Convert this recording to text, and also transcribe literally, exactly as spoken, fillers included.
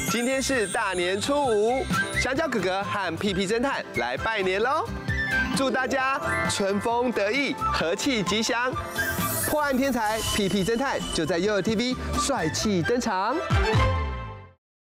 今天是大年初五，香蕉哥哥和屁屁侦探来拜年喽！祝大家春风得意，和气吉祥。破案天才屁屁侦探就在悠悠 T V 帅气登场。